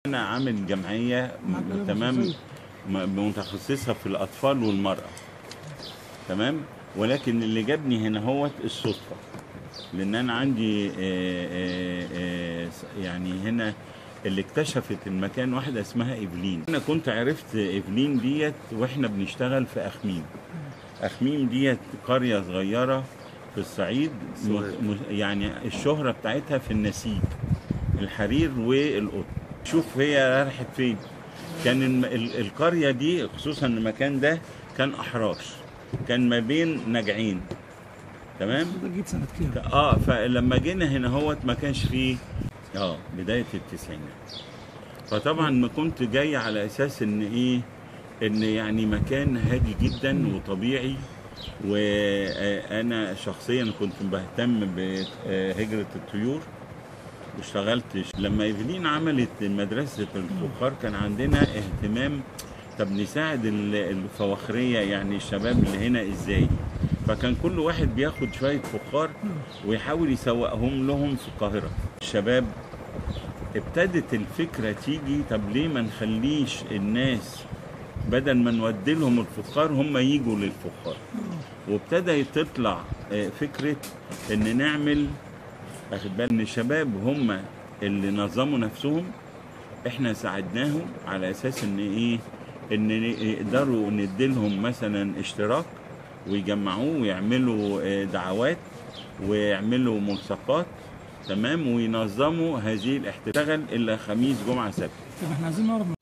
انا عامل جمعيه تمام متخصصه في الاطفال والمراه، تمام. ولكن اللي جابني هنا هو الصدفه، لان انا عندي يعني هنا اللي اكتشفت المكان واحده اسمها ايفلين. انا كنت عرفت ايفلين ديت واحنا بنشتغل في اخميم. اخميم ديت قريه صغيره في الصعيد، يعني الشهره بتاعتها في النسيج، الحرير والقطن. شوف هي راحت فين. كان القريه دي خصوصا المكان ده كان احراش، كان ما بين نجعين، تمام. ده جيت سنة كام؟ فلما جينا هنا هوت ما كانش فيه بدايه التسعينات. فطبعا ما كنت جاي على اساس ان ايه، ان يعني مكان هادي جدا وطبيعي. وانا شخصيا كنت بهتم بهجرة الطيور واشتغلت. لما ايفلين عملت مدرسة الفخار كان عندنا اهتمام، طب نساعد الفواخرية يعني الشباب اللي هنا ازاي. فكان كل واحد بياخد شوية فخار ويحاول يسوقهم لهم في القاهرة. الشباب ابتدت الفكرة تيجي، طب ليه ما نخليش الناس بدل ما نودي لهم الفخار هم يجوا للفخار. وابتدى تطلع فكرة ان نعمل، اخد بالنا ان الشباب هم اللي نظموا نفسهم، احنا ساعدناهم على اساس ان ايه، ان يقدروا نديلهم مثلا اشتراك ويجمعوه ويعملوا دعوات ويعملوا ملصقات، تمام، وينظموا هذه الاحتفال الا خميس جمعة سبت. طب احنا عايزين نعرف